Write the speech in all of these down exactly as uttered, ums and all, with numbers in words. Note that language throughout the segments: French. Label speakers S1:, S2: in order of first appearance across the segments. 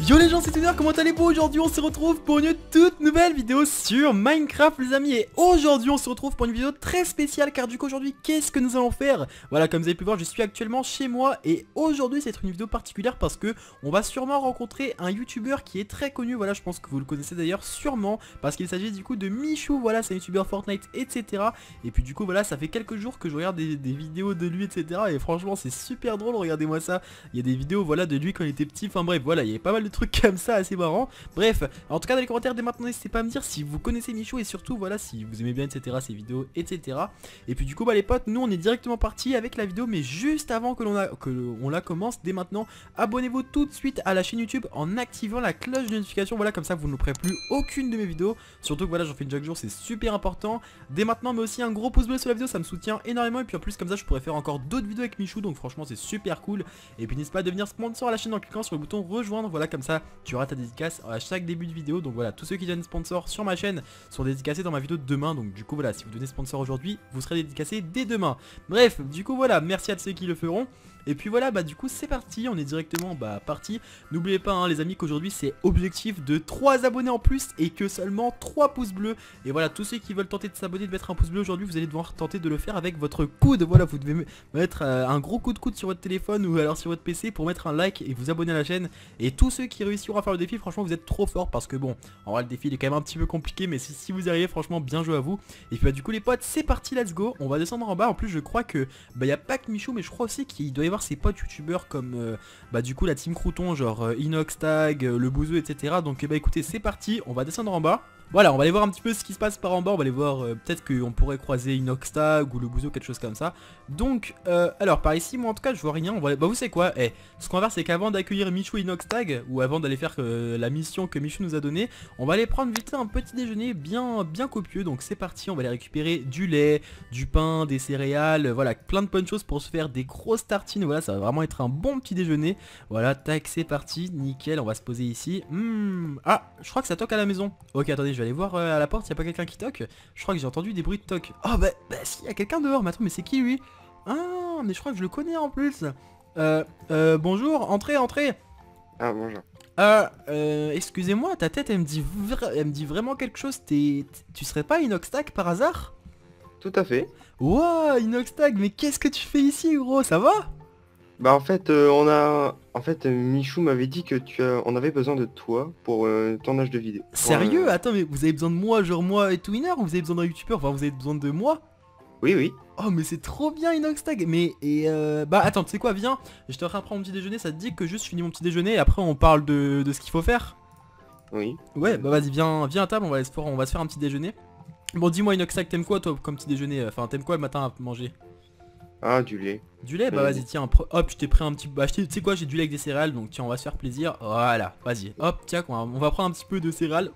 S1: Yo les gens, c'est Twitter, comment allez-vous? Aujourd'hui on se retrouve pour une toute nouvelle vidéo sur Minecraft les amis. Et aujourd'hui on se retrouve pour une vidéo très spéciale, car du coup aujourd'hui qu'est-ce que nous allons faire? Voilà, comme vous avez pu voir, je suis actuellement chez moi. Et aujourd'hui c'est une vidéo particulière parce que on va sûrement rencontrer un youtubeur qui est très connu. Voilà, je pense que vous le connaissez d'ailleurs sûrement, parce qu'il s'agit du coup de Michou. Voilà, c'est un youtubeur Fortnite, etc. Et puis du coup voilà, ça fait quelques jours que je regarde des, des vidéos de lui, etc. Et franchement c'est super drôle, regardez-moi ça. Il y a des vidéos voilà de lui quand il était petit. Enfin bref, voilà, il y avait pas mal de trucs comme ça assez marrant. Bref, en tout cas dans les commentaires dès maintenant n'hésitez pas à me dire si vous connaissez Michou et surtout voilà si vous aimez bien, etc, ces vidéos, etc. Et puis du coup bah les potes, nous on est directement parti avec la vidéo, mais juste avant que l'on que on la commence, dès maintenant abonnez-vous tout de suite à la chaîne YouTube en activant la cloche de notification. Voilà, comme ça vous ne louperez plus aucune de mes vidéos. Surtout que voilà, j'en fais une chaque jour, c'est super important dès maintenant. Mais aussi un gros pouce bleu sur la vidéo, ça me soutient énormément. Et puis en plus comme ça je pourrais faire encore d'autres vidéos avec Michou, donc franchement c'est super cool. Et puis n'hésite pas à devenir sponsor à la chaîne en cliquant sur le bouton rejoindre. Voilà, comme ça tu auras ta dédicace à chaque début de vidéo. Donc voilà, tous ceux qui deviennent sponsor sur ma chaîne sont dédicacés dans ma vidéo de demain. Donc du coup voilà, si vous devenez sponsor aujourd'hui, vous serez dédicacé dès demain. Bref, du coup voilà, merci à ceux qui le feront. Et puis voilà, bah du coup c'est parti, on est directement bah parti. N'oubliez pas hein, les amis, qu'aujourd'hui c'est objectif de trois abonnés en plus et que seulement trois pouces bleus. Et voilà, tous ceux qui veulent tenter de s'abonner, de mettre un pouce bleu aujourd'hui, vous allez devoir tenter de le faire avec votre coude. Voilà, vous devez mettre euh, un gros coup de coude sur votre téléphone ou alors sur votre P C pour mettre un like et vous abonner à la chaîne. Et tous ceux qui réussiront à faire le défi, franchement vous êtes trop forts, parce que bon, en vrai le défi il est quand même un petit peu compliqué, mais si, si vous y arrivez, franchement bien joué à vous. Et puis bah du coup les potes, c'est parti, let's go. On va descendre en bas. En plus je crois que bah y a pas que Michou, mais je crois aussi qu'il doit y avoir ses potes youtubeurs comme euh, bah du coup la team Crouton, genre euh, Inoxtag, euh, le Bouzeux, etc. Donc bah écoutez, c'est parti, on va descendre en bas. Voilà, on va aller voir un petit peu ce qui se passe par en bas. On va aller voir, euh, peut-être qu'on pourrait croiser Inoxtag ou le Bouzeux, quelque chose comme ça. Donc, euh, alors par ici, moi en tout cas je vois rien. On va... Bah vous savez quoi, eh, ce qu'on va faire c'est qu'avant d'accueillir Michou et Inoxtag, ou avant d'aller faire euh, la mission que Michou nous a donnée, on va aller prendre vite fait un petit déjeuner bien, bien copieux. Donc c'est parti, on va aller récupérer du lait, du pain, des céréales, voilà, plein de bonnes choses pour se faire des grosses tartines. Voilà, ça va vraiment être un bon petit déjeuner. Voilà, tac, c'est parti, nickel, on va se poser ici. Mmh. Ah, je crois que ça toque à la maison. Ok, attendez, je vais aller voir euh, à la porte, il n'y a pas quelqu'un qui toque. Je crois que j'ai entendu des bruits de toc. Oh bah, bah si, il y a quelqu'un dehors. Mais attends, mais c'est qui lui? Ah, mais je crois que je le connais en plus. Euh, euh, bonjour, entrez, entrez.
S2: Ah bonjour.
S1: Euh, euh excusez-moi, ta tête elle me dit, elle me dit vraiment quelque chose. T'es, tu serais pas Inoxtag par hasard?
S2: Tout à fait.
S1: Wow, Inoxtag, mais qu'est-ce que tu fais ici gros, ça va?
S2: Bah en fait euh, on a en fait euh, Michou m'avait dit que tu as on avait besoin de toi pour euh, tournage de vidéo.
S1: Sérieux?
S2: Pour, euh...
S1: Attends, mais vous avez besoin de moi, genre moi et Twinner, ou vous avez besoin d'un youtubeur? Enfin vous avez besoin de moi?
S2: Oui oui.
S1: Oh mais c'est trop bien Inoxtag. Mais et euh, bah attends, tu sais quoi, viens, je te ferai prendre mon petit déjeuner. Ça te dit que juste je finis mon petit déjeuner et après on parle de, de ce qu'il faut faire?
S2: Oui.
S1: Ouais bah vas-y, viens, viens à table, on va, se faire, on va se faire un petit déjeuner. Bon dis-moi Inoxtag, t'aimes quoi toi comme petit déjeuner? Enfin t'aimes quoi le matin à manger?
S2: Ah du lait.
S1: Du lait? Bah
S2: Oui.
S1: vas-y tiens, hop je t'ai pris un petit... Bah tu sais quoi, j'ai du lait avec des céréales, donc tiens on va se faire plaisir. Voilà, vas-y, hop tiens, on va, on va prendre un petit peu de céréales.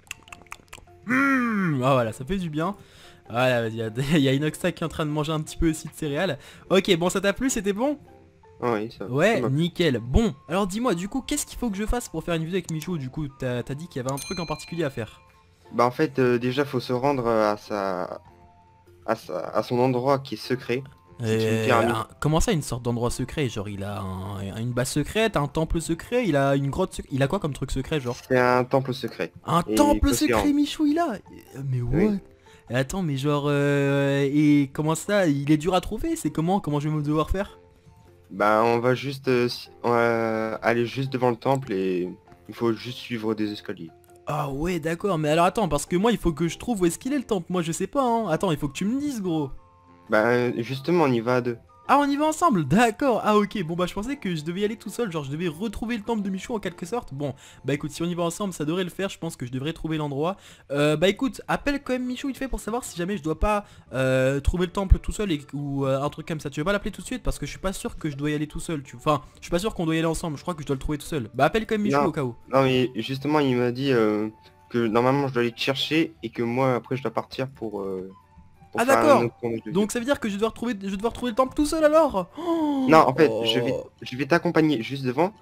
S1: Mmh, ah voilà, ça fait du bien. Voilà, vas-y, il y a Inoxtag qui est en train de manger un petit peu aussi de céréales. Ok, bon ça t'a plu, c'était bon?
S2: Ah oui ça.
S1: Ouais,
S2: ça
S1: nickel. Bon, alors dis-moi du coup, qu'est-ce qu'il faut que je fasse pour faire une vidéo avec Michou? Du coup, t'as dit qu'il y avait un truc en particulier à faire.
S2: Bah en fait euh, déjà faut se rendre à sa... à sa à son endroit qui est secret. C'est une
S1: Euh,
S2: pyramide.
S1: un- comment ça, une sorte d'endroit secret? Genre il a un- une base secrète, un temple secret, il a une grotte secrète. Il a quoi comme truc secret genre?
S2: C'est un temple secret.
S1: Un
S2: Et
S1: temple
S2: côté
S1: secret
S2: en-
S1: Michou il a? Euh, Mais what?
S2: Oui.
S1: Attends, mais genre euh, et comment ça? Il est dur à trouver? C'est comment? Comment je vais me devoir faire?
S2: Bah on va juste euh, si- on va aller juste devant le temple et il faut juste suivre des escaliers.
S1: Ah ouais d'accord, mais alors attends, parce que moi il faut que je trouve où est-ce qu'il est le temple. Moi je sais pas hein. Attends, il faut que tu me dises gros.
S2: Bah justement on y va à deux.
S1: Ah on y va ensemble, d'accord. Ah ok, bon bah je pensais que je devais y aller tout seul, genre je devais retrouver le temple de Michou en quelque sorte. Bon bah écoute, si on y va ensemble ça devrait le faire, je pense que je devrais trouver l'endroit. euh, Bah écoute, appelle quand même Michou vite fait pour savoir si jamais je dois pas euh, trouver le temple tout seul et, ou euh, un truc comme ça. Tu veux pas l'appeler tout de suite parce que je suis pas sûr que je dois y aller tout seul, tu... Enfin je suis pas sûr qu'on doit y aller ensemble, je crois que je dois le trouver tout seul. Bah appelle quand même Michou
S2: Non.
S1: au cas où.
S2: Non mais justement il m'a dit euh, que normalement je dois aller te chercher et que moi après je dois partir pour, euh, pour
S1: Ah
S2: faire un
S1: d'accord.
S2: autre tournage de
S1: Donc
S2: vidéo.
S1: ça veut dire que je dois retrouver, je dois retrouver le temple tout seul alors? Oh,
S2: Non en fait je vais
S1: oh.
S2: je vais t'accompagner juste devant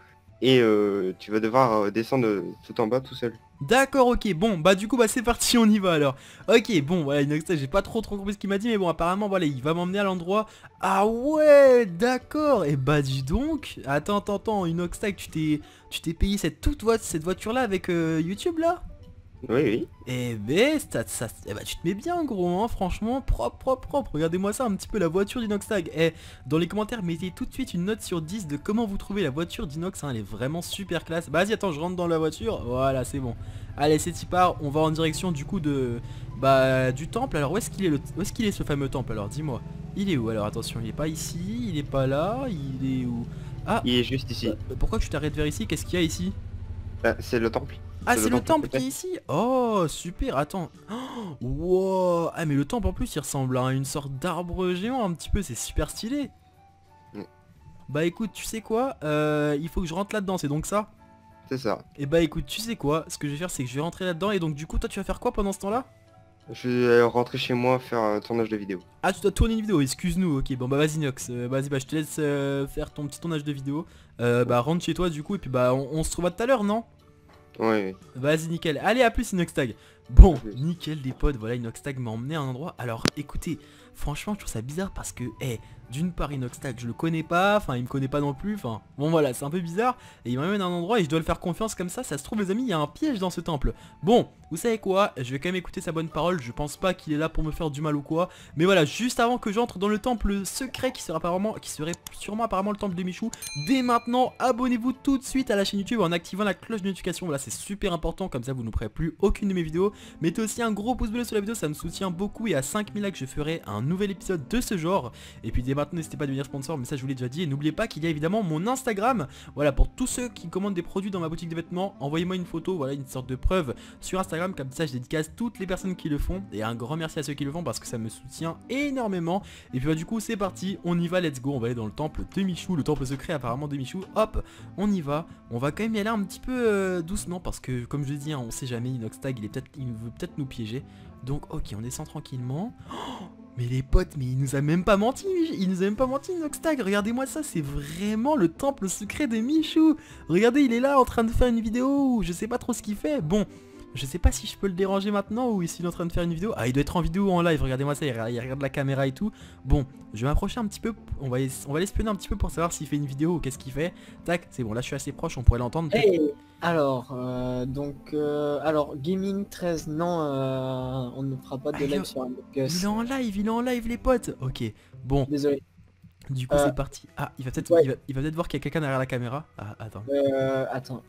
S2: et euh, tu vas devoir euh, descendre euh, tout en bas tout seul.
S1: D'accord, ok, bon, bah du coup, bah c'est parti, on y va alors. Ok, bon, voilà, Inoxtag, j'ai pas trop trop compris ce qu'il m'a dit, mais bon, apparemment, voilà, il va m'emmener à l'endroit. Ah ouais, d'accord, et bah dis donc, attends, attends, attends, Inoxtag, tu t'es tu t'es payé cette toute voiture, cette voiture-là avec euh, YouTube, là?
S2: Oui, oui.
S1: Eh ben, ça, ça, eh ben, tu te mets bien gros, hein, franchement, propre, propre, propre. Regardez-moi ça un petit peu, la voiture d'Inoxtag. Eh, dans les commentaires, mettez tout de suite une note sur dix de comment vous trouvez la voiture d'Inox, hein, elle est vraiment super classe. Bah vas-y, attends, je rentre dans la voiture, voilà, c'est bon. Allez, c'est y part, on va en direction du coup de... Bah, du temple. Alors, où est-ce qu'il est, le... où est-ce qu'il est ce fameux temple, alors, dis-moi. Il est où, alors, attention, il est pas ici, il est pas là, il est où? Ah,
S2: Il est juste ici.
S1: bah, pourquoi tu t'arrêtes vers ici? Qu'est-ce qu'il y a ici?
S2: Bah, c'est le temple.
S1: Ah, c'est le temple qui
S2: peut-être.
S1: est ici. Oh super, attends. Oh, wow. Ah mais le temple en plus il ressemble à une sorte d'arbre géant un petit peu, c'est super stylé.
S2: Mm.
S1: Bah écoute, tu sais quoi, euh, il faut que je rentre là-dedans, c'est donc ça?
S2: C'est ça.
S1: Et bah écoute, tu sais quoi, ce que je vais faire c'est que je vais rentrer là-dedans et donc du coup toi tu vas faire quoi pendant ce temps-là?
S2: Je vais rentrer chez moi faire un tournage de vidéo.
S1: Ah tu dois tourner une vidéo, excuse-nous, ok bon bah vas-y Nox, euh, vas-y bah je te laisse euh, faire ton petit tournage de vidéo. Euh, bah rentre chez toi du coup et puis bah on, on se revoit tout à l'heure non?
S2: Oui, oui.
S1: Vas-y nickel, allez à plus Inoxtag. Bon,
S2: À plus.
S1: nickel les potes, voilà Inoxtag m'a emmené à un endroit. Alors écoutez, franchement je trouve ça bizarre parce que, eh, d'une part Inoxtag je le connais pas, enfin il me connaît pas non plus, enfin bon voilà c'est un peu bizarre. Et il m'amène à un endroit et je dois le faire confiance comme ça, ça se trouve les amis il y a un piège dans ce temple. Bon, vous savez quoi, je vais quand même écouter sa bonne parole, je pense pas qu'il est là pour me faire du mal ou quoi. Mais voilà, juste avant que j'entre dans le temple secret qui serait apparemment, qui serait sûrement apparemment le temple de Michou, dès maintenant abonnez-vous tout de suite à la chaîne YouTube en activant la cloche de notification, voilà c'est super important, comme ça vous ne pourrez plus aucune de mes vidéos. Mettez aussi un gros pouce bleu sur la vidéo, ça me soutient beaucoup et à cinq mille likes je ferai un nouvel épisode de ce genre. Et puis dès maintenant n'hésitez pas à devenir sponsor, mais ça je vous l'ai déjà dit. Et n'oubliez pas qu'il y a évidemment mon Instagram, voilà pour tous ceux qui commandent des produits dans ma boutique de vêtements, envoyez-moi une photo, voilà une sorte de preuve sur Instagram, comme ça je dédicace toutes les personnes qui le font. Et un grand merci à ceux qui le font parce que ça me soutient énormément. Et puis bah du coup c'est parti, on y va, let's go, on va aller dans le temple de Michou, le temple secret apparemment de Michou. Hop, on y va, on va quand même y aller un petit peu euh, doucement parce que comme je l'ai dit, hein, on sait jamais, Inoxtag il est peut-être, il veut peut-être nous piéger. Donc ok, on descend tranquillement. Oh, mais les potes, mais il nous a même pas menti, il nous a même pas menti Inoxtag, regardez-moi ça, c'est vraiment le temple secret de Michou. Regardez, il est là en train de faire une vidéo, je sais pas trop ce qu'il fait. Bon, je sais pas si je peux le déranger maintenant ou s'il est en train de faire une vidéo. Ah, il doit être en vidéo ou en live, regardez-moi ça, il regarde, il regarde la caméra et tout. Bon, je vais m'approcher un petit peu, on va, on va l'espionner un petit peu pour savoir s'il fait une vidéo ou qu'est-ce qu'il fait. Tac, c'est bon, là je suis assez proche, on pourrait l'entendre.
S3: Hey, alors, euh, donc, euh, alors, Gaming treize, non, euh, on ne fera pas de
S1: Ah,
S3: live
S1: il-
S3: sur Among
S1: Il
S3: Us.
S1: est en live, il est en live les potes. Ok, bon,
S3: Désolé.
S1: du coup
S3: Euh,
S1: c'est parti. Ah, il va peut-être
S3: ouais.
S1: il va, il va peut-être voir qu'il y a quelqu'un derrière la caméra. Ah, attends.
S3: Euh, attends.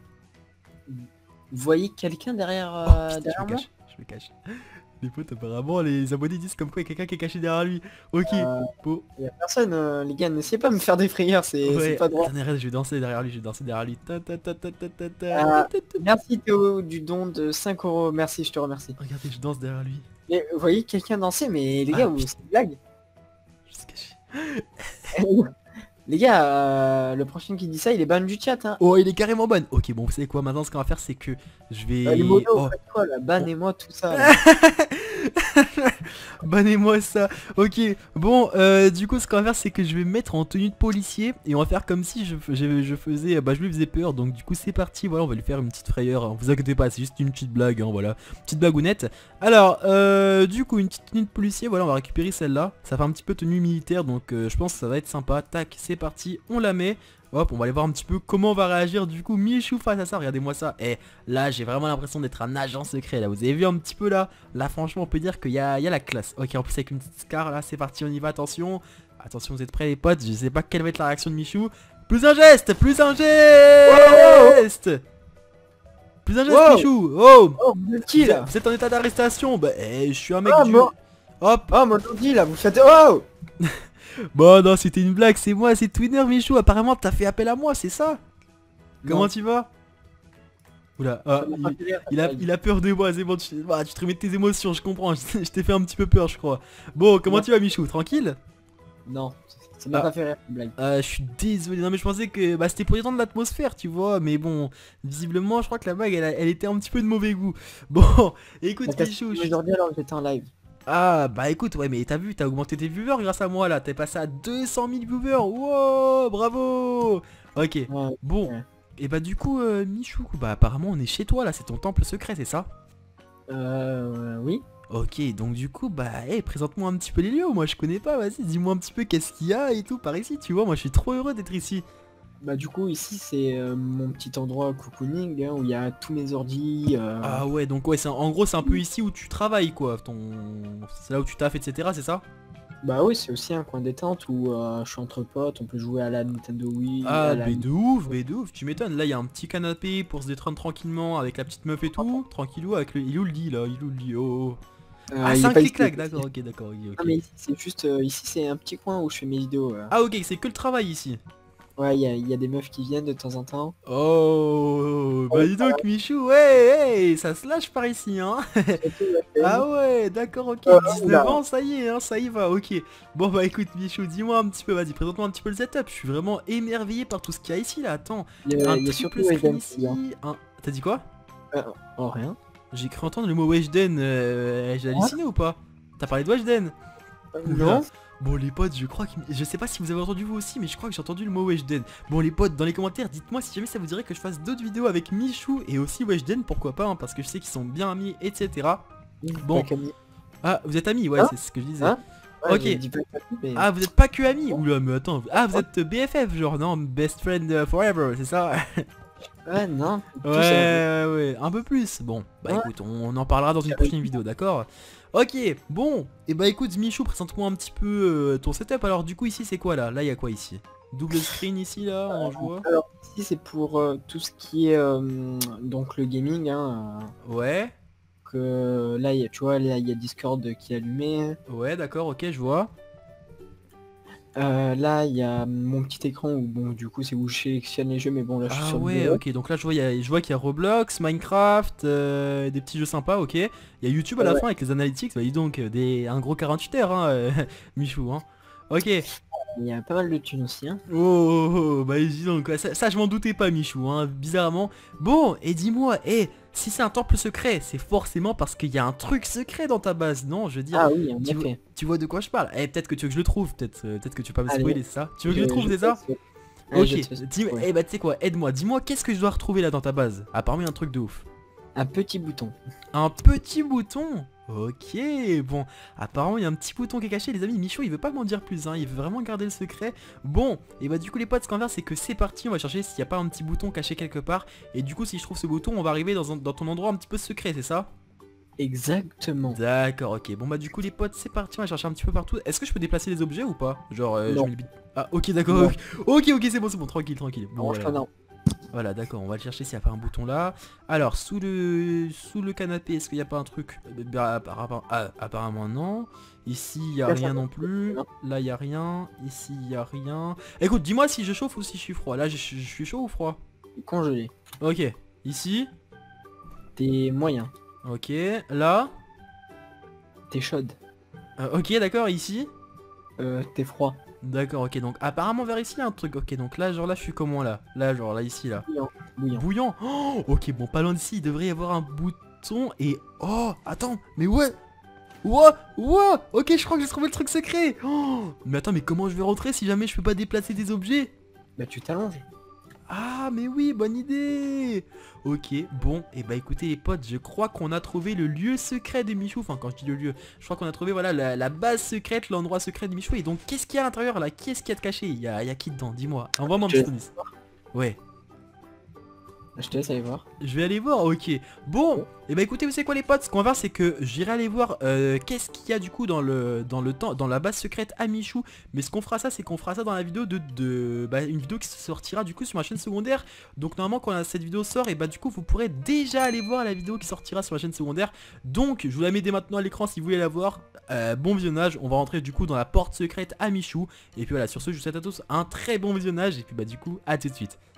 S3: Vous voyez quelqu'un derrière,
S1: Oh,
S3: euh,
S1: putain, je
S3: derrière
S1: me
S3: moi?
S1: cache, je me cache. Les potes, apparemment, les abonnés disent comme quoi il y a quelqu'un qui est caché derrière lui. Ok,
S3: Euh,
S1: bon.
S3: Il y a personne, euh, les gars, n'essayez pas de me faire des frayeurs, c'est c'est
S1: Ouais,
S3: pas drôle.
S1: attendez, arrête, je vais danser derrière lui, je vais danser derrière lui. Ta, ta, ta, ta, ta, ta, ta,
S3: Euh,
S1: ta, ta, ta.
S3: Merci Théo du don de cinq euros, merci, je te remercie.
S1: Regardez, je danse derrière lui.
S3: Mais vous voyez quelqu'un danser, mais les
S1: Ah,
S3: gars, vous-
S1: putain.
S3: c'est une blague.
S1: Je sais caché.
S3: Les gars, euh, le prochain qui dit ça, il est ban du chat, hein.
S1: Oh, il est carrément bon. Ok, bon, vous savez quoi, maintenant ce qu'on va faire, c'est que je vais...
S3: Euh, les modos,
S1: Oh.
S3: vous faites quoi là? Bannez-moi tout ça. Là.
S1: Bannez-moi ça. Ok, bon, euh, du coup ce qu'on va faire c'est que je vais me mettre en tenue de policier et on va faire comme si je, je, je faisais, bah je lui faisais peur. Donc du coup c'est parti, voilà, on va lui faire une petite frayeur, hein. Vous inquiétez pas, c'est juste une petite blague, hein, voilà, petite blagounette. Alors, euh, du coup une petite tenue de policier, voilà, on va récupérer celle-là. Ça fait un petit peu tenue militaire, donc euh, je pense que ça va être sympa. Tac, c'est parti, on la met. Hop, on va aller voir un petit peu comment va réagir du coup Michou face à ça, regardez-moi ça. Et là j'ai vraiment l'impression d'être un agent secret là, vous avez vu un petit peu là. Là franchement on peut dire qu'il y a, il y a la classe. Ok, en plus avec une petite scar là, c'est parti, on y va, attention. Attention, vous êtes prêts les potes, je sais pas quelle va être la réaction de Michou. Plus un geste, plus un geste. Plus un geste
S3: Wow.
S1: Michou. Oh,
S3: Oh, vous êtes
S1: vous
S3: qui
S1: êtes,
S3: là?
S1: vous êtes en état d'arrestation. Bah eh, je suis un mec
S3: Ah,
S1: du...
S3: moi-
S1: Hop.
S3: Oh, mon ordi là, vous faites... Oh.
S1: Bon non, c'était une blague, c'est moi, c'est Twinner Michou. Apparemment t'as fait appel à moi, c'est ça? Comment
S3: Non.
S1: tu vas? Oula, ah,
S3: Ça m'a
S1: il,
S3: pas fait rire,
S1: il a,
S3: cette
S1: il a peur de moi, c'est bon, tu, bah, tu te remets de tes émotions, je comprends, je, je t'ai fait un petit peu peur je crois. Bon, comment
S3: Non.
S1: tu vas Michou? Tranquille?
S3: Non, ça m'a
S1: Ah.
S3: pas fait rire, cette blague.
S1: Euh, je suis désolé, non mais je pensais que bah, c'était pour détendre l'atmosphère, tu vois, mais bon, visiblement je crois que la blague elle, a- elle était un petit peu de mauvais goût. Bon, écoute
S3: Parce que
S1: Michou, je-
S3: aujourd'hui alors que j'étais en live.
S1: ah bah écoute, ouais mais t'as vu, t'as augmenté tes viewers grâce à moi là, t'es passé à deux cent mille viewers, wow, bravo. Ok,
S3: Ouais.
S1: bon,
S3: Ouais.
S1: Et bah du coup euh, Michou, bah apparemment on est chez toi là, c'est ton temple secret, c'est ça?
S3: Euh, oui.
S1: Ok, donc du coup bah hey, présente-moi un petit peu les lieux, moi je connais pas, vas-y dis-moi un petit peu qu'est-ce qu'il y a et tout par ici, tu vois, moi je suis trop heureux d'être ici.
S3: Bah du coup ici c'est euh, mon petit endroit cocooning hein, où il y a tous mes ordis. Euh...
S1: Ah ouais, donc ouais, c'est en gros c'est un peu ici où tu travailles quoi, ton... c'est là où tu taffes etc, c'est ça?
S3: Bah oui, c'est aussi un coin détente où euh, je suis entre potes, on peut jouer à la Nintendo Wii.
S1: Ah
S3: à la...
S1: mais de ouf, mais de ouf, tu m'étonnes, là il y a un petit canapé pour se détendre tranquillement avec la petite meuf et tout, tranquillou avec le... Il est où le lit là, il est où le lit, oh.
S3: Euh,
S1: Ah
S3: il
S1: c'est
S3: est
S1: un
S3: pas
S1: clic-clac,
S3: ici.
S1: d'accord, ok, d'accord, ok, ok.
S3: Non mais ici c'est juste, euh, ici c'est un petit coin où je fais mes vidéos. euh.
S1: Ah ok, c'est que le travail ici.
S3: Ouais, il y, a- il y a des meufs qui viennent de temps en temps.
S1: Oh, bah dis donc Michou, ouais, hey, ça se lâche par ici, hein. Ah ouais, d'accord, ok,
S3: Euh,
S1: dix-neuf
S3: oula.
S1: ans, ça y est, hein, ça y va, ok. Bon bah écoute Michou, dis-moi un petit peu, vas-y, présente-moi un petit peu le setup, je suis vraiment émerveillé par tout ce qu'il y a ici, là, attends.
S3: Il y a,
S1: Un
S3: il y a
S1: triple
S3: surtout
S1: screen
S3: Weshden qui vient.
S1: ici, un... T'as dit quoi?
S3: Euh, oh rien.
S1: J'ai cru entendre le mot Weshden, euh, j'ai halluciné ou pas? T'as parlé de Weshden?
S3: Euh,
S1: Oula.
S3: non.
S1: Bon les potes, je crois que... Je sais pas si vous avez entendu vous aussi, mais je crois que j'ai entendu le mot Weshden. Bon les potes, dans les commentaires, dites-moi si jamais ça vous dirait que je fasse d'autres vidéos avec Michou et aussi Weshden, pourquoi pas, hein, parce que je sais qu'ils sont bien amis, et cetera. Bon.
S3: Pas Camille.
S1: Ah, vous êtes amis, ouais,
S3: Hein
S1: c'est ce que je disais.
S3: Hein Ouais,
S1: Ok.
S3: je dis pas Camille, mais...
S1: Ah, vous êtes pas que amis? Oula, mais attends. Ah, vous êtes B F F, genre, non, best friend euh, forever, c'est ça?
S3: Ouais, non. tout
S1: Ouais,
S3: ça.
S1: ouais, ouais, un peu plus. Bon, bah
S3: Ouais.
S1: écoute, on en parlera dans une prochaine vidéo, d'accord? Ok, bon, et bah écoute, Michou, présente-moi un petit peu euh, ton setup. Alors, du coup, ici, c'est quoi là? Là, il y a quoi ici? Double screen ici, là, on voit.
S3: Alors ici c'est pour euh, tout ce qui est euh, donc le gaming hein, euh,
S1: Ouais,
S3: que là il y a, tu vois là il y a Discord qui est allumé.
S1: ouais, d'accord, ok, je vois.
S3: Euh, là il y a mon petit écran où bon du coup c'est où je sélectionne les jeux mais bon là je suis
S1: Ah
S3: sur le
S1: ouais,
S3: bureau.
S1: ok, donc là, je vois, il y a- je vois qu'il y a Roblox, Minecraft, euh, des petits jeux sympas, ok. Il y a YouTube à la
S3: Ouais.
S1: fin avec les analytics, bah dis donc, euh, des, un gros quarante-huit heures, hein, euh, Michou, hein. Ok.
S3: Il y a pas mal de thunes aussi hein.
S1: Oh, oh, oh, bah dis donc, ouais, ça, ça, je m'en doutais pas Michou, hein, bizarrement. Bon, et dis-moi, hé, si c'est un temple secret, c'est forcément parce qu'il y a un truc secret dans ta base, non? Je veux dire,
S3: Ah oui en
S1: tu, vois,
S3: effet.
S1: tu vois de quoi je parle? Eh, peut-être que tu veux que je le trouve, peut-être euh, peut-être que tu peux pas me
S3: Allez.
S1: spoiler, c'est ça? Tu veux que je le trouve, c'est ça?
S3: Ouais,
S1: Ok,
S3: je te fais-
S1: dis,
S3: ouais.
S1: eh bah tu sais quoi, aide-moi, dis-moi qu'est-ce que je dois retrouver là dans ta base? Apparemment il y a un truc de ouf.
S3: Un petit bouton.
S1: Un petit bouton? Ok, bon, apparemment il y a un petit bouton qui est caché, les amis. Michou il veut pas m'en dire plus, hein, il veut vraiment garder le secret. Bon, et bah du coup les potes, ce qu'on va faire c'est que c'est parti, on va chercher s'il n'y a pas un petit bouton caché quelque part. Et du coup si je trouve ce bouton, on va arriver dans, un- dans ton endroit un petit peu secret, c'est ça?
S3: Exactement.
S1: D'accord, ok, bon bah du coup les potes c'est parti, on va chercher un petit peu partout. Est-ce que je peux déplacer les objets ou pas? Genre, euh, je
S3: Non.
S1: mets le bit- Ah ok d'accord,
S3: Non.
S1: ok ok c'est bon c'est bon, tranquille tranquille. Bon,
S3: Range-toi,
S1: voilà.
S3: non.
S1: Voilà, d'accord, on va le chercher s'il n'y a pas un bouton là. Alors, sous le sous le canapé, est-ce qu'il n'y a pas un truc? Bah, apparemment, ah, apparemment non. Ici, il n'y a
S3: Là,
S1: rien
S3: ça-
S1: non plus.
S3: non.
S1: Là, il n'y a rien. Ici, il n'y a rien. Écoute, dis-moi si je chauffe ou si je suis froid. Là, je, je suis chaud ou froid?
S3: Congelé.
S1: Ok. Ici.
S3: T'es moyen.
S1: Ok. Là.
S3: T'es chaude.
S1: Euh, ok, d'accord, ici.
S3: Euh, t'es froid.
S1: D'accord, ok, donc apparemment vers ici, il y a un truc. Ok, donc là, genre là, je suis comment là? Là, genre là, ici, là.
S3: Bouillant. Bouillant.
S1: Bouillant. Oh, ok, bon, pas loin d'ici, il devrait y avoir un bouton et... Oh, attends, mais ouais. Ouais, ouais. Ok, je crois que j'ai trouvé le truc secret. Oh, mais attends, mais comment je vais rentrer si jamais je peux pas déplacer des objets?
S3: Bah tu t'allonges.
S1: Ah, mais oui, bonne idée. Ok, bon, et bah écoutez les potes, je crois qu'on a trouvé le lieu secret de Michou. Enfin, quand je dis le lieu, je crois qu'on a trouvé, voilà, la, la base secrète, l'endroit secret de Michou. Et donc, qu'est-ce qu'il y a à l'intérieur là? Qu'est-ce qu'il y a de caché? Il y a, il y a qui dedans? Dis-moi. Envoie-moi un
S3: Je-
S1: petit indice. Ouais.
S3: Je te laisse aller voir.
S1: Je vais aller voir, ok. Bon, et bah écoutez, vous savez quoi les potes? Ce qu'on va faire c'est que j'irai aller voir euh, qu'est-ce qu'il y a du coup dans le dans le temps dans la base secrète à Michou. Mais ce qu'on fera ça, c'est qu'on fera ça dans la vidéo de, de bah, une vidéo qui sortira du coup sur ma chaîne secondaire. Donc normalement quand cette vidéo sort, et bah du coup vous pourrez déjà aller voir la vidéo qui sortira sur la chaîne secondaire. Donc je vous la mets dès maintenant à l'écran si vous voulez la voir. Euh, bon visionnage, on va rentrer du coup dans la porte secrète à Michou. Et puis voilà, sur ce je vous souhaite à tous un très bon visionnage. Et puis bah du coup à tout de suite.